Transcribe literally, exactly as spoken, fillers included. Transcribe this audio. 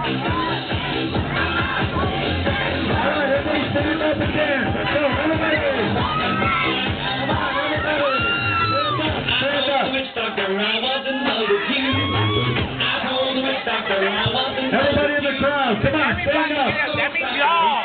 everybody stand up and dance. Let's go, everybody. Come on, everybody. Stand up, stand up. Everybody in the crowd, come on, stand up. That means y'all.